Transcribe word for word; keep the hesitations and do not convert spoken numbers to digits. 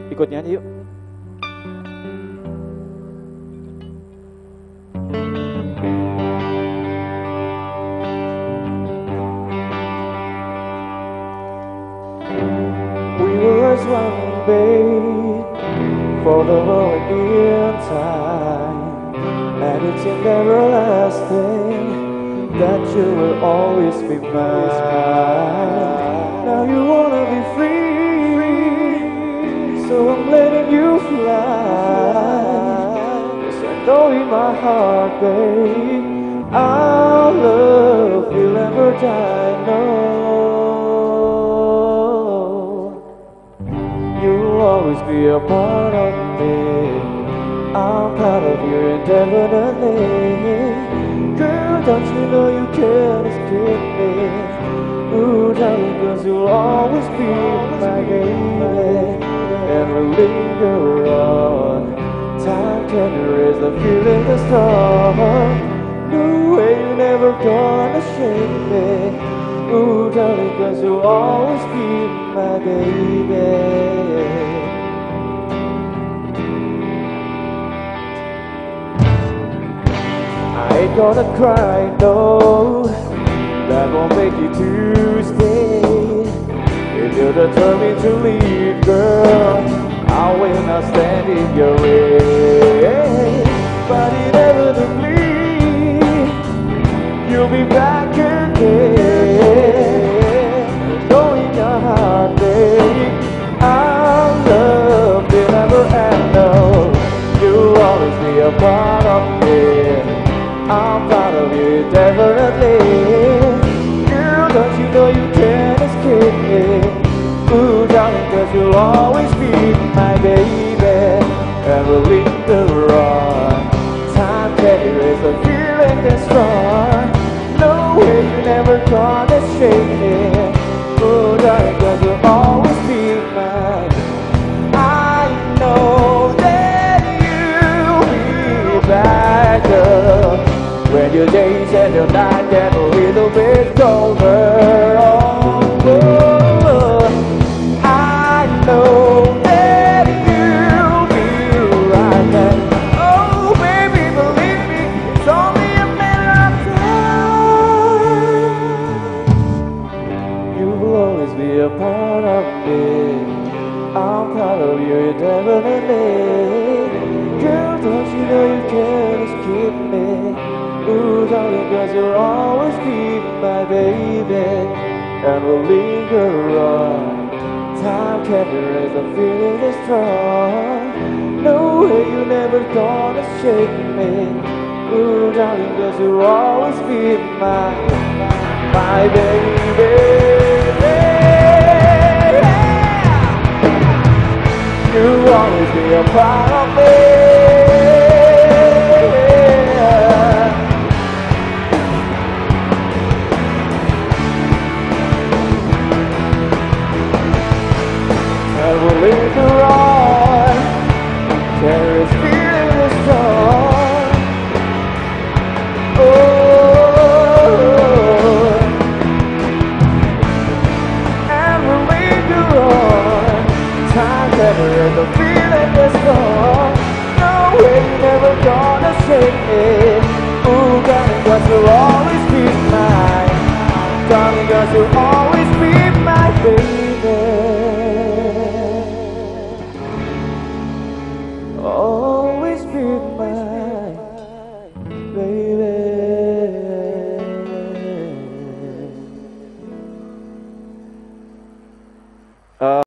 Ikut nyanyi yuk. We were as one, babe, for the moment in time, and it's in everlasting that you will always be mine. Now you wanna be free, so I'm letting you fly. Yes, I know in my heart, babe, our love will never die, no. You'll always be a part of me. I'm proud of you indefinitely. Girl, don't you know you can't escape me? Ooh, darling, cause you'll always be my baby. And we'll linger on. Time can erase the feeling that's strong. No way, you're never gonna shake me. Ooh, darling, cause you'll always be my baby. I ain't gonna cry, no. That won't make you to stay. If you're determined to leave, girl, I will not stand in your way. But inevitably, you'll be back again. Knowing your heart, babe, our love will never end, no. You'll always be a part of me. I'm proud of you, definitely. Girl, don't you know you can't escape me? Ooh, darling, cause you'll always be my baby. And we'll linger on. Time can erase the feeling that's strong. No way, you're never gonna shake me. Ooh, darling, cause you'll always be mine. I know that you'll be back, girl, when your days and your night get a little bit colder. Oh, oh, I know that you'll be right back. Oh, baby, believe me, it's only a matter of time. You will always be a part of me. I'm proud of you, definitely. Girl, don't you know you can't escape me? Ooh, darling, cause you'll always be my baby. And we'll linger on. Time can erase the feeling that's strong. No way, you're never gonna shake me. Ooh, darling, cause you'll always be my, my baby. You'll always be a part of me. And we'll linger on. There is feeling is strong. Oh, and we'll linger on. Time never is the feeling is strong. No way, you're never gonna shake me. Ooh, darling, cause you'll always be mine. Darling, cause you'll always be my baby. Always be mine, baby. Uh